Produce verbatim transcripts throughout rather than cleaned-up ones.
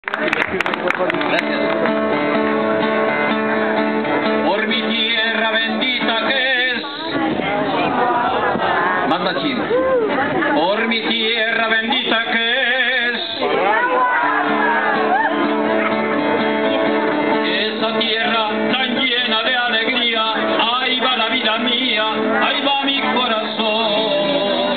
Gracias. Por mi tierra bendita que es, manda chino. Por mi tierra bendita que es, esa tierra tan llena de alegría, ahí va la vida mía, ahí va mi corazón.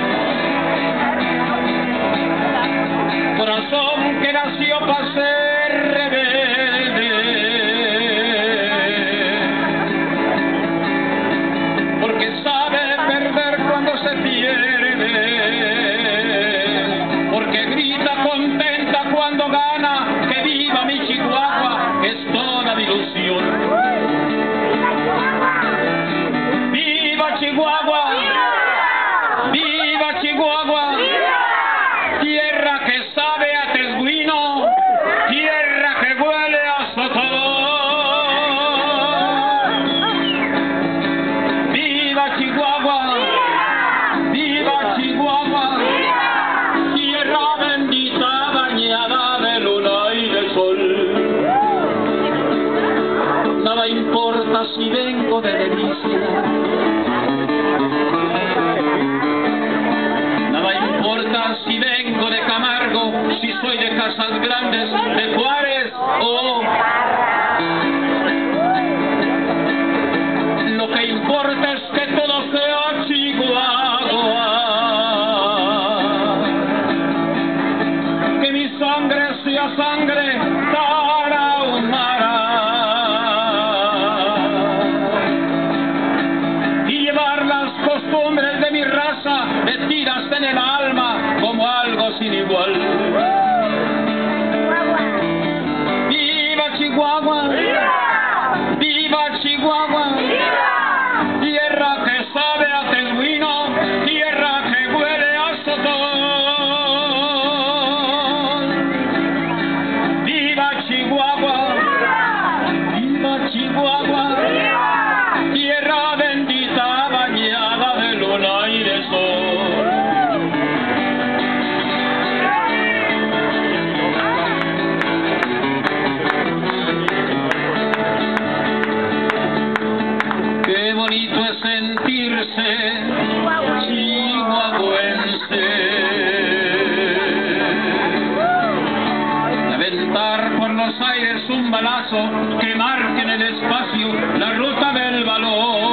Corazón que nació para ser rebelde, porque sabe perder cuando se pierde, porque grita contenta cuando gana. Que viva mi Chihuahua, es toda mi ilusión. ¡Viva Chihuahua! ¡Viva Chihuahua! Tierra que sabe a tesguino, tierra que huele a sotol. ¡Viva Chihuahua! ¡Viva Chihuahua! Tierra bendita bañada de luna y de sol. Nada importa si vengo de delicia, nada importa si vengo de Camargo, si soy de Casas Grandes, de Juárez o... Lo que importa es que todo sea Chihuahua, que mi sangre sea sangre tarahumara, y llevar las costumbres de mi raza metidas en el alma como algo sin igual. ¡Viva Chihuahua! ¡Viva Chihuahua! Tierra que sabe a tesguino, tierra que huele a sotol. ¡Viva Chihuahua! ¡Viva Chihuahua! Tierra bendita bañada de luna y de sol. Qué bonito es sentirse chihuahuense, de aventar por los aires un balazo que marque en el espacio la ruta del valor.